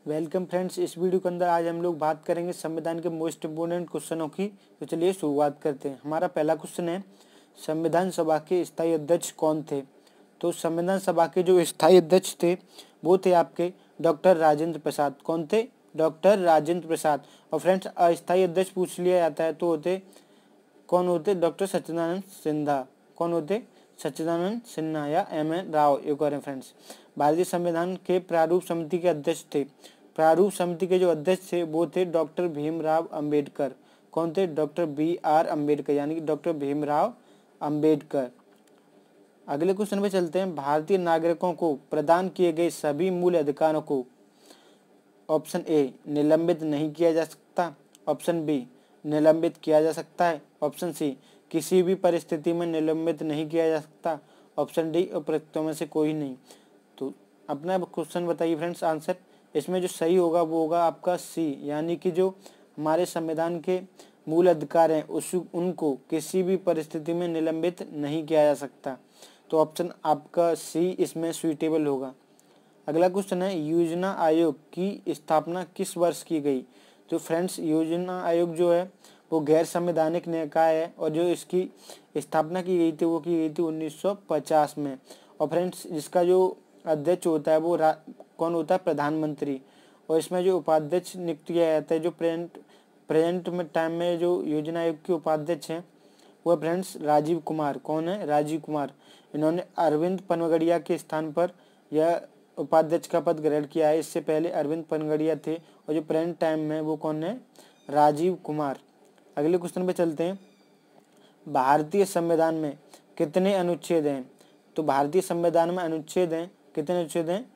Welcome friends. इस video के अंदर आज हम लोग बात करेंगे संविधान के मोस्ट इम्पोर्टेंट क्वेश्चनों की। तो चलिए शुरुआत करते हैं। हमारा पहला क्वेश्चन है, संविधान सभा के स्थायी अध्यक्ष कौन थे? तो संविधान सभा के जो स्थायी अध्यक्ष थे वो थे आपके डॉक्टर राजेंद्र प्रसाद। कौन थे? डॉक्टर राजेंद्र प्रसाद। और फ्रेंड्स अस्थायी अध्यक्ष पूछ लिया जाता है तो कौन होते? डॉक्टर सच्चिदानंद सिन्हा। कौन होते? सच्चिदानंद सिन्हा या एम.एन. राव। एक और फ्रेंड्स, भारतीय संविधान के प्रारूप समिति के अध्यक्ष थे। प्रारूप समिति के जो अध्यक्ष थे वो थे डॉक्टर भीमराव अंबेडकर। कौन थे? Doctor B.R. अम्बेडकर, यानी कि डॉक्टर भीमराव अंबेडकर। अगले क्वेश्चन पे चलते हैं। भारतीय नागरिकों को प्रदान किए गए सभी मूल अधिकारों को ऑप्शन ए निलंबित नहीं किया जा सकता, ऑप्शन बी निलंबित किया जा सकता है, ऑप्शन सी किसी भी परिस्थिति में निलंबित नहीं किया जा सकता, ऑप्शन डी उपरोक्त में से कोई नहीं। तो अपना क्वेश्चन बताइए फ्रेंड्स आंसर। इसमें जो सही होगा वो होगा आपका सी, यानी कि जो हमारे संविधान के मूल अधिकार हैं उनको किसी भी परिस्थिति में निलंबित नहीं किया जा सकता। तो ऑप्शन आपका सी इसमें सुइटेबल होगा। अगला क्वेश्चन है, योजना आयोग की स्थापना किस वर्ष की गई? तो फ्रेंड्स योजना आयोग जो है वो गैर संवैधानिक निकाय है और जो इसकी स्थापना की गई थी वो की गई थी 1950 में। और फ्रेंड्स जिसका जो अध्यक्ष होता है वो कौन होता है? प्रधानमंत्री। और इसमें जो उपाध्यक्ष नियुक्त किया जाता है, जो प्रेजेंट में टाइम में जो योजना आयोग के उपाध्यक्ष हैं वो फ्रेंड्स राजीव कुमार। कौन है? राजीव कुमार। इन्होंने अरविंद पनगड़िया के स्थान पर यह उपाध्यक्ष का पद ग्रहण किया है। इससे पहले अरविंद पनगड़िया थे और जो प्रेजेंट टाइम में वो कौन है? राजीव कुमार। अगले क्वेश्चन पे चलते हैं। भारतीय संविधान में कितने अनुच्छेद हैं? तो भारतीय संविधान में अनुच्छेद हैं, कितने अनुच्छेद हैं?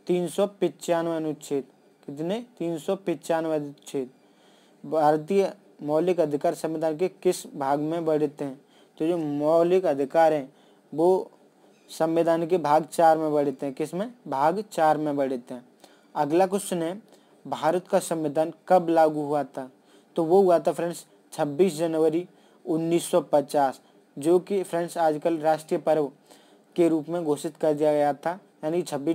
395 अनुच्छेद। कितने? 395 अनुच्छेद। भारतीय मौलिक अधिकार संविधान के किस भाग में वर्णित हैं? तो जो मौलिक अधिकार हैं वो संविधान के भाग 4 में वर्णित हैं। किस में? भाग 4 में वर्णित हैं। अगला क्वेश्चन है, भारत का संविधान कब लागू हुआ था? तो वो हुआ था फ्रेंड्स 26 जनवरी 1950, जो कि फ्रेंड्स आजकल राष्ट्रीय पर्व के रूप में घोषित कर दिया गया था। यानी 26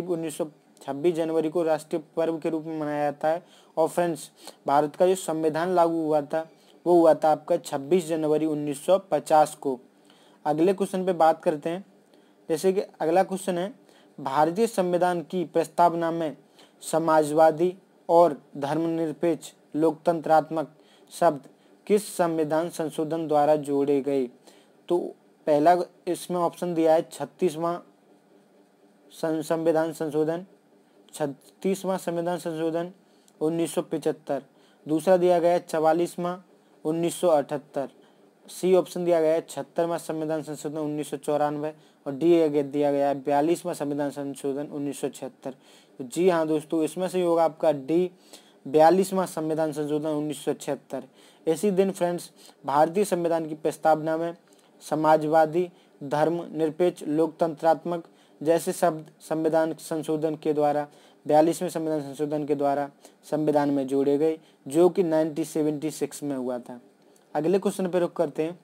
जनवरी को राष्ट्रीय पर्व के रूप में मनाया जाता है। और फ्रेंड्स भारत का जो संविधान लागू हुआ था वो हुआ था आपका 26 जनवरी 1950 को। अगले क्वेश्चन पे बात करते हैं। जैसे कि अगला क्वेश्चन है, भारतीय संविधान की प्रस्तावना में समाजवादी और धर्मनिरपेक्ष लोकतंत्रात्मक शब्द किस संविधान संशोधन द्वारा जोड़े गए? तो पहला इसमें ऑप्शन दिया है 36वां संविधान संशोधन, 36वां संविधान संशोधन 1975। दूसरा दिया गया है 44वां 1978। सी ऑप्शन दिया गया है 76वां संविधान संशोधन 1994 और डी दिया गया है 42वां संविधान संशोधन 1976। तो जी हाँ दोस्तों, इसमें से होगा आपका डी 42वां संविधान संशोधन 1976। इसी दिन फ्रेंड्स भारतीय संविधान की प्रस्तावना में समाजवादी, धर्मनिरपेक्ष, लोकतंत्रात्मक जैसे शब्द संविधान संशोधन के द्वारा 42वें संविधान संशोधन के द्वारा संविधान में जोड़े गए, जो कि 1976 में हुआ था। अगले क्वेश्चन पर रुक करते हैं।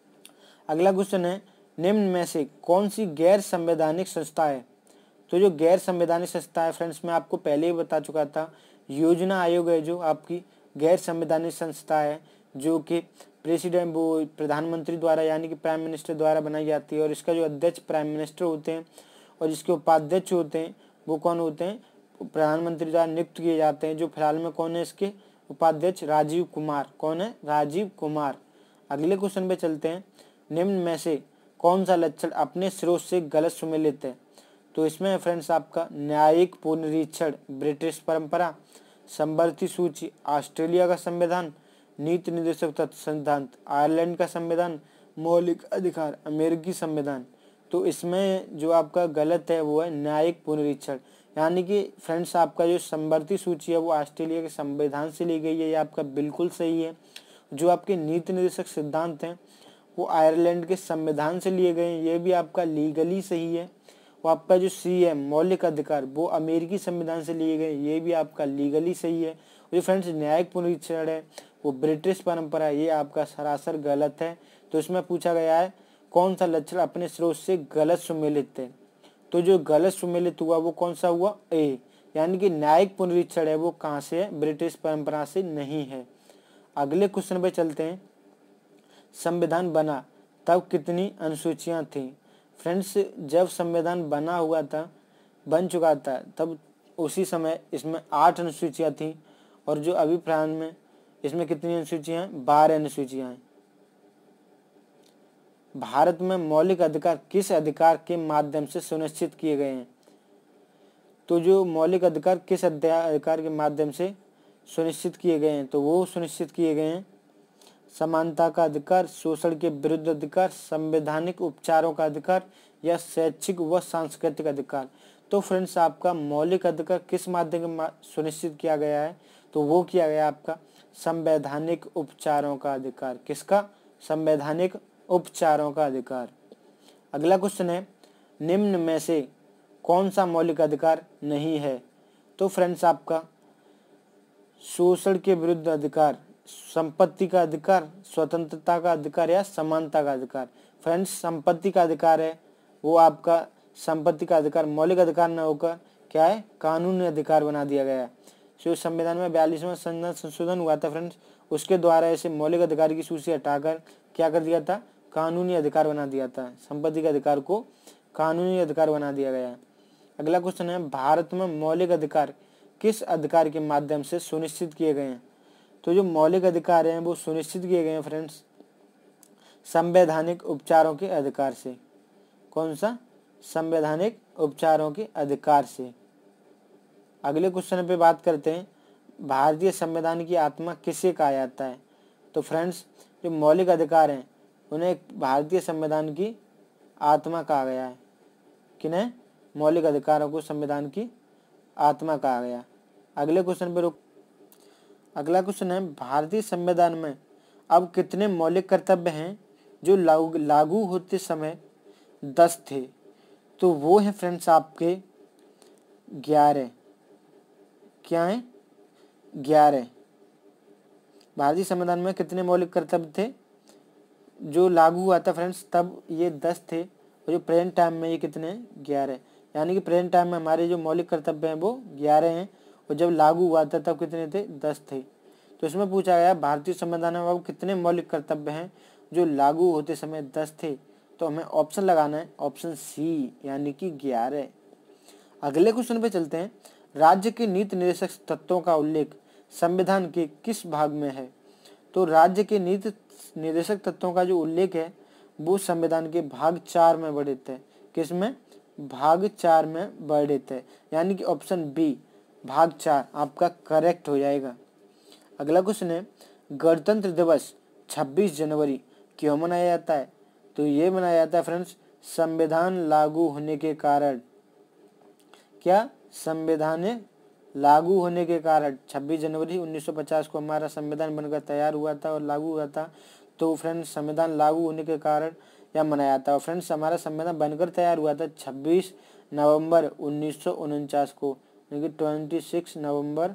अगला क्वेश्चन है, निम्न में से कौन सी गैर संवैधानिक संस्था है? तो जो गैर संवैधानिक संस्था है फ्रेंड्स मैं आपको पहले ही बता चुका था, योजना आयोग है जो आपकी गैर संवैधानिक संस्था है, जो कि प्रधानमंत्री द्वारा यानी कि प्राइम मिनिस्टर द्वारा बनाई जाती है। और इसका जो अध्यक्ष प्राइम मिनिस्टर होते हैं और जिसके उपाध्यक्ष होते हैं वो कौन होते हैं? प्रधानमंत्री द्वारा नियुक्त किए जाते हैं। जो फिलहाल में कौन है इसके उपाध्यक्ष? राजीव कुमार। कौन है? राजीव कुमार। अगले क्वेश्चन पे चलते हैं। निम्न में से कौन सा लक्षण अपने स्रोत से गलत सुमेलित है? तो इसमें फ्रेंड्स आपका न्यायिक पुनरीक्षण, ब्रिटिश परंपरा, समवर्ती सूची, ऑस्ट्रेलिया का संविधान, नीति निर्देशक तत्व सिद्धांत, आयरलैंड का संविधान, मौलिक अधिकार, अमेरिकी संविधान। तो इसमें जो आपका गलत है वो है न्यायिक पुनरीक्षण। यानी कि फ्रेंड्स आपका जो समवर्ती सूची है वो ऑस्ट्रेलिया के संविधान से ली गई है, ये आपका बिल्कुल सही है। जो आपके नीति निर्देशक सिद्धांत हैं वो आयरलैंड के संविधान से लिए गए हैं, ये भी आपका लीगली सही है। वो आपका जो सी है मौलिक अधिकार वो अमेरिकी संविधान से लिए गए, ये भी आपका लीगली सही है। जो फ्रेंड्स न्यायिक पुनरीक्षण है वो ब्रिटिश परंपरा, ये आपका सरासर गलत है। तो इसमें पूछा गया है कौन सा लक्षण अपने स्रोत से गलत सुमेलित है? तो जो गलत सुमेलित हुआ वो कौन सा हुआ? ए, यानी कि न्यायिक पुनरीक्षण है वो कहाँ से है, ब्रिटिश परंपरा से नहीं है। अगले क्वेश्चन पे चलते हैं। संविधान बना तब कितनी अनुसूचियां थी? फ्रेंड्स, जब संविधान बन चुका था तब उसी समय इसमें 8 अनुसूचियां थी, और जो अभी फिलहाल में इसमें कितनी अनुसूचियां हैं? 12 अनुसूचियां हैं। भारत में मौलिक अधिकार किस अधिकार के माध्यम से सुनिश्चित किए गए हैं? तो जो मौलिक अधिकार किस अधिकार के माध्यम से सुनिश्चित किए गए हैं, तो वो सुनिश्चित किए गए हैं समानता का अधिकार, शोषण के विरुद्ध अधिकार, संवैधानिक उपचारों का अधिकार, या शैक्षिक व सांस्कृतिक अधिकार। तो फ्रेंड्स, आपका मौलिक अधिकार किस माध्यम से सुनिश्चित किया गया है? तो वो किया गया आपका संवैधानिक उपचारों का अधिकार। किसका? संवैधानिक उपचारों का अधिकार। अगला क्वेश्चन है, निम्न में से कौन सा मौलिक अधिकार नहीं है? तो फ्रेंड्स, आपका शोषण के विरुद्ध अधिकार, संपत्ति का अधिकार, स्वतंत्रता का अधिकार, या समानता का अधिकार। फ्रेंड्स, संपत्ति का अधिकार है वो आपका संपत्ति का अधिकार मौलिक अधिकार न होकर क्या है? कानूनी अधिकार बना दिया गया है। जो संविधान में 42वां संशोधन हुआ था फ्रेंड्स, उसके द्वारा ऐसे मौलिक अधिकार की सूची हटाकर क्या कर दिया था? कानूनी अधिकार बना दिया था। संपत्ति के अधिकार को कानूनी अधिकार बना दिया गया है। अगला क्वेश्चन है, भारत में मौलिक अधिकार किस अधिकार के माध्यम से सुनिश्चित किए गए हैं? तो जो मौलिक अधिकार हैं वो सुनिश्चित किए गए हैं फ्रेंड्स संवैधानिक उपचारों के अधिकार से। कौन सा? संवैधानिक उपचारों के अधिकार से। अगले क्वेश्चन पे बात करते हैं, भारतीय संविधान की आत्मा किसे कहा जाता है? तो फ्रेंड्स, जो मौलिक अधिकार हैं उन्हें भारतीय संविधान की आत्मा कहा गया है। किन्हें? मौलिक अधिकारों को संविधान की आत्मा कहा गया। अगले क्वेश्चन पे अगला क्वेश्चन है, भारतीय संविधान में अब कितने मौलिक कर्तव्य हैं जो लागू होते समय 10 थे? तो वो है फ्रेंड्स आपके 11। क्या है? 11। भारतीय संविधान में कितने मौलिक कर्तव्य थे जो लागू हुआ था फ्रेंड्स? तब ये 10 थे, और जो प्रेजेंट टाइम में ये कितने? 11। यानी कि प्रेजेंट टाइम में हमारे जो मौलिक कर्तव्य हैं वो 11 हैं, और जब लागू हुआ था तब कितने थे? 10 थे। तो इसमें पूछा गया भारतीय संविधान में अब कितने मौलिक कर्तव्य हैं जो लागू होते समय 10 थे? तो हमें ऑप्शन लगाना है, ऑप्शन सी, यानी कि 11। अगले क्वेश्चन पे चलते हैं, राज्य के नीति निर्देशक तत्वों का उल्लेख संविधान के किस भाग में है? तो राज्य के नीति निर्देशक तत्वों का जो उल्लेख है वो संविधान के भाग 4 में वर्णित है। किसमें? भाग 4 में वर्णित है, यानी कि ऑप्शन बी भाग 4 आपका करेक्ट हो जाएगा। अगला क्वेश्चन है, गणतंत्र दिवस 26 जनवरी क्यों मनाया जाता है? तो ये मनाया जाता है फ्रेंड्स संविधान लागू होने के कारण। क्या? संविधान लागू होने के कारण 26 जनवरी 1950 को हमारा संविधान बनकर तैयार हुआ था और लागू हुआ था। तो फ्रेंड्स, संविधान लागू होने के कारण यह मनाया जाता है। फ्रेंड्स, हमारा संविधान बनकर तैयार हुआ था 26 नवंबर 1949 को, यानी कि 26 नवंबर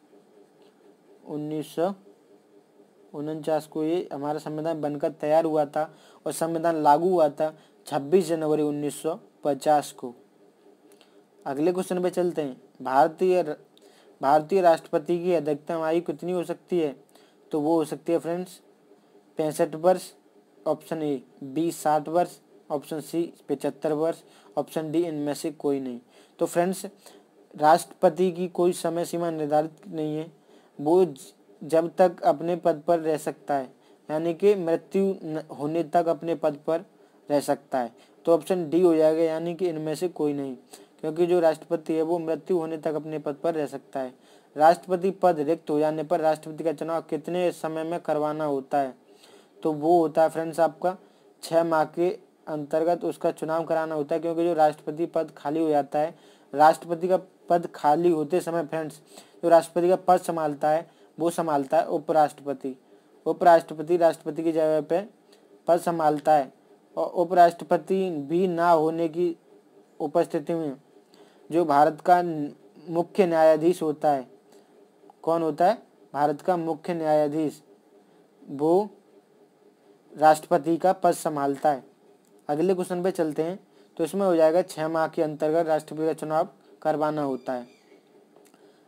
1949 को ये हमारा संविधान बनकर तैयार हुआ था, और संविधान लागू हुआ था 26 जनवरी 1950 को। अगले क्वेश्चन पे चलते हैं, भारतीय राष्ट्रपति की अधिकतम आयु कितनी हो सकती है? तो वो हो सकती है फ्रेंड्स 65 वर्ष, ऑप्शन ए। बी 60 वर्ष, ऑप्शन सी 75 वर्ष, ऑप्शन डी इनमें से कोई नहीं। तो फ्रेंड्स, राष्ट्रपति की कोई समय सीमा निर्धारित नहीं है, वो जब तक अपने पद पर रह सकता है, यानी कि मृत्यु होने तक अपने पद पर रह सकता है। तो ऑप्शन डी हो जाएगा, यानी कि इनमें से कोई नहीं, क्योंकि जो राष्ट्रपति है वो मृत्यु होने तक अपने पद पर रह सकता है। राष्ट्रपति पद रिक्त हो जाने पर राष्ट्रपति का चुनाव कितने समय में करवाना होता है? तो वो होता है फ्रेंड्स आपका 6 माह के अंतर्गत उसका चुनाव कराना होता है, क्योंकि जो राष्ट्रपति पद खाली हो जाता है, राष्ट्रपति का पद खाली होते समय फ्रेंड्स जो राष्ट्रपति का पद संभालता है वो संभालता है उपराष्ट्रपति। उपराष्ट्रपति राष्ट्रपति की जगह पे पद संभालता है, और उपराष्ट्रपति भी ना होने की उपस्थिति में जो भारत का मुख्य न्यायाधीश होता है, कौन होता है? भारत का मुख्य न्यायाधीश, वो राष्ट्रपति का पद संभालता है। अगले क्वेश्चन पे चलते हैं, तो इसमें हो जाएगा 6 माह के अंतर्गत राष्ट्रपति का चुनाव करवाना होता है।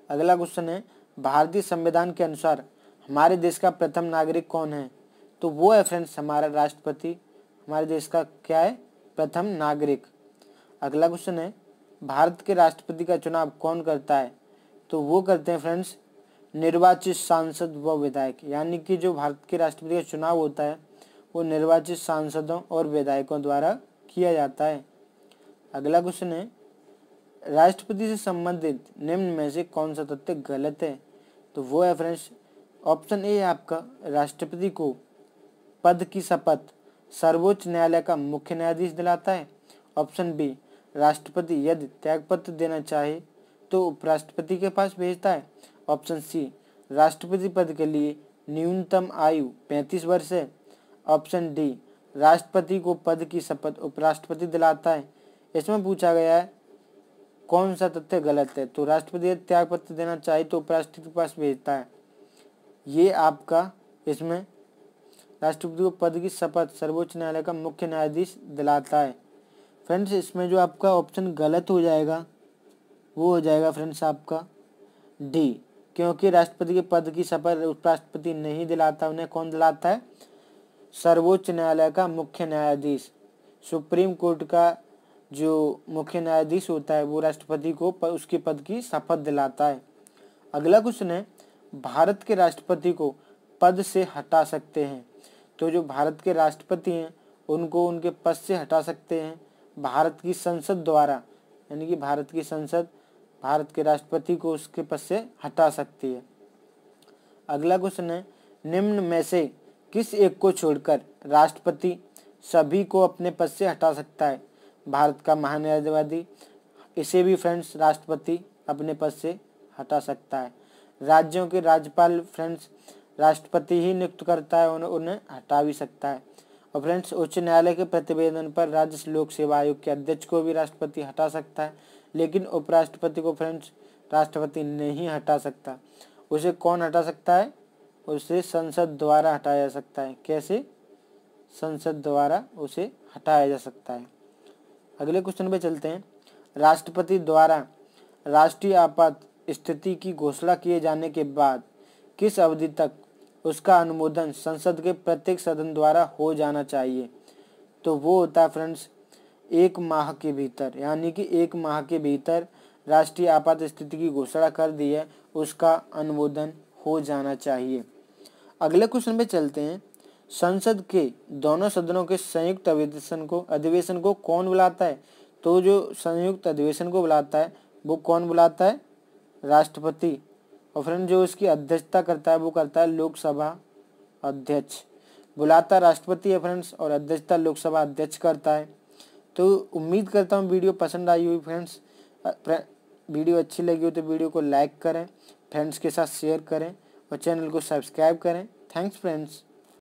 अगला क्वेश्चन है भारतीय संविधान के अनुसार हमारे देश का प्रथम नागरिक कौन है? तो वो है फ्रेंड्स हमारा राष्ट्रपति। हमारे देश का क्या है? प्रथम नागरिक। अगला क्वेश्चन है भारत के राष्ट्रपति का चुनाव कौन करता है? तो वो करते हैं फ्रेंड्स निर्वाचित सांसद व विधायक, यानी कि जो भारत के राष्ट्रपति का चुनाव होता है वो निर्वाचित सांसदों और विधायकों द्वारा किया जाता है। अगला क्वेश्चन है राष्ट्रपति से संबंधित निम्न में से कौन सा तथ्य गलत है? तो वो है फ्रेंड्स ऑप्शन ए है आपका, राष्ट्रपति को पद की शपथ सर्वोच्च न्यायालय का मुख्य न्यायाधीश दिलाता है। ऑप्शन बी, राष्ट्रपति यदि त्यागपत्र देना चाहे तो उपराष्ट्रपति के पास भेजता है। ऑप्शन सी, राष्ट्रपति पद के लिए न्यूनतम आयु 35 वर्ष है। ऑप्शन डी, राष्ट्रपति को पद की शपथ उपराष्ट्रपति दिलाता है। इसमें पूछा गया है कौन सा तथ्य गलत है? तो राष्ट्रपति यदि त्यागपत्र देना चाहे तो उपराष्ट्रपति के पास भेजता है। ये आपका इसमें राष्ट्रपति को पद की शपथ सर्वोच्च न्यायालय का मुख्य न्यायाधीश दिलाता है। फ्रेंड्स इसमें जो आपका ऑप्शन गलत हो जाएगा वो हो जाएगा फ्रेंड्स आपका डी, क्योंकि राष्ट्रपति के पद की शपथ उपराष्ट्रपति नहीं दिलाता, उन्हें कौन दिलाता है? सर्वोच्च न्यायालय का मुख्य न्यायाधीश। सुप्रीम कोर्ट का जो मुख्य न्यायाधीश होता है वो राष्ट्रपति को उसके पद की शपथ दिलाता है। अगला क्वेश्चन है भारत के राष्ट्रपति को पद से हटा सकते हैं। तो जो भारत के राष्ट्रपति हैं उनको उनके पद से हटा सकते हैं भारत की संसद द्वारा, यानी कि भारत की संसद भारत के राष्ट्रपति को उसके पद से हटा सकती है। अगला क्वेश्चन है निम्न में से किस एक को छोड़कर राष्ट्रपति सभी को अपने पद से हटा सकता है? भारत का महान्यायवादी, इसे भी फ्रेंड्स राष्ट्रपति अपने पद से हटा सकता है। राज्यों के राज्यपाल फ्रेंड्स राष्ट्रपति ही नियुक्त करता है, उन्हें हटा भी सकता है। और फ्रेंड्स उच्च न्यायालय के प्रतिवेदन पर राज्य लोक सेवा आयोग के अध्यक्ष को भी राष्ट्रपति हटा सकता है, लेकिन उपराष्ट्रपति को फ्रेंड्स राष्ट्रपति नहीं हटा सकता। उसे कौन हटा सकता है? उसे संसद द्वारा हटाया जा सकता है। कैसे? संसद द्वारा उसे हटाया जा सकता है। अगले क्वेश्चन पे चलते हैं। राष्ट्रपति द्वारा राष्ट्रीय आपात स्थिति की घोषणा किए जाने के बाद किस अवधि तक उसका अनुमोदन संसद के प्रत्येक सदन द्वारा हो जाना चाहिए? तो वो होता है फ्रेंड्स 1 माह के भीतर, यानी कि 1 माह के भीतर राष्ट्रीय आपात स्थिति की घोषणा कर दी है उसका अनुमोदन हो जाना चाहिए। अगले क्वेश्चन पे चलते हैं। संसद के दोनों सदनों के संयुक्त अधिवेशन को कौन बुलाता है? तो जो संयुक्त अधिवेशन को बुलाता है वो कौन बुलाता है? राष्ट्रपति। और फ्रेंड जो इसकी अध्यक्षता करता है वो करता है लोकसभा अध्यक्ष। बुलाता राष्ट्रपति है फ्रेंड्स और अध्यक्षता लोकसभा अध्यक्ष करता है। तो उम्मीद करता हूँ वीडियो पसंद आई हुई फ्रेंड्स। वीडियो अच्छी लगी हो तो वीडियो को लाइक करें, फ्रेंड्स के साथ शेयर करें और चैनल को सब्सक्राइब करें। Thanks friends.